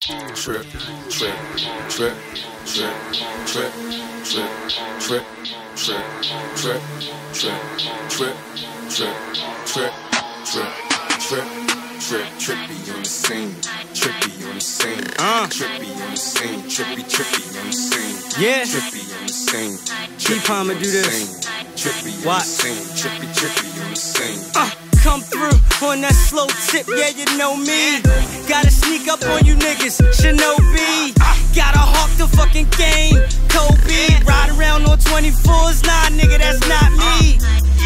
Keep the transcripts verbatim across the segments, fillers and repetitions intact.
trip, trip, trip, trip, trip, trip, trip, trip, trip, trip, trip, trip, trip, trip, trip, trip, trippy on the scene, trippy on the scene, uh. trippy on the scene, trippy, trippy on the scene, yeah, trippy on the scene, keep on me do this, trippy on what? the scene, trippy, trippy on the scene. Uh. Come through on that slow tip, yeah, you know me. Gotta sneak up on you niggas, Shinobi. Gotta hawk the fucking game, Kobe. Ride around on twenty-fours, nah, nigga, that's not me.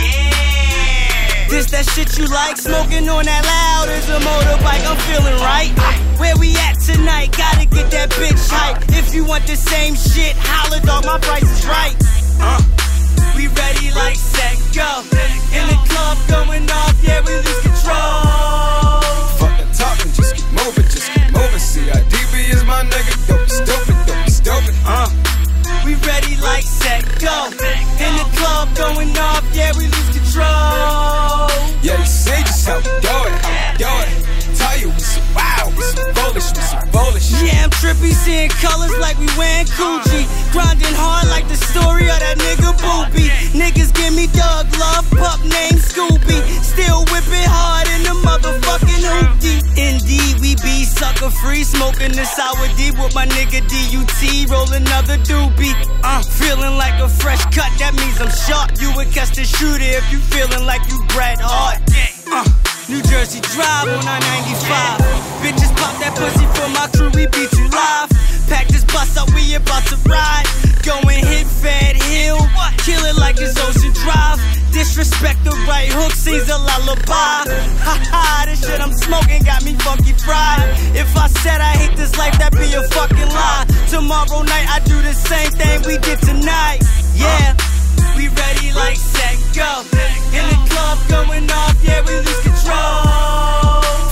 This that shit you like, smoking on that loud as a motorbike, I'm feeling right. Where we at tonight, gotta get that bitch hype. If you want the same shit, holla dog, my price is right. uh. We ready like set, go. In the club going off, yeah, we lose control. Fuck the talking, just keep moving, just keep moving. C I D B is my nigga, don't be stupid, don't be stupid. Uh, we ready like set, go. In the club going off, yeah, we lose control. Yeah, you see just how we do it, how we do it. Tell you we so wild, we so foolish, we so foolish. Yeah, I'm trippy, seeing colors like we wearing Gucci. Grinding hard like the story of that nigga Boopy. Niggas give me dog love, pup named Scooby. Still whipping hard in the motherfucking hoopty. Indeed, we be sucker free, smoking the sour D with my nigga D U T. Roll another doobie. Uh, feeling like a fresh cut, that means I'm sharp. You would catch the shooter if you feeling like you Bret Hart. Uh, New Jersey Drive on I ninety-five. Bitches pop that pussy for my crew, we beat you live. Pack this bus up, we about to ride. Going hit Fed Hill, kill it like it's Ocean Drive. Disrespect the right hook, sings a lullaby. Ha ha, this shit I'm smoking got me funky fried. If I said I hate this life, that'd be a fucking lie. Tomorrow night I do the same thing we did tonight. Yeah, we ready like set, go. In the club going off, yeah, we lose control.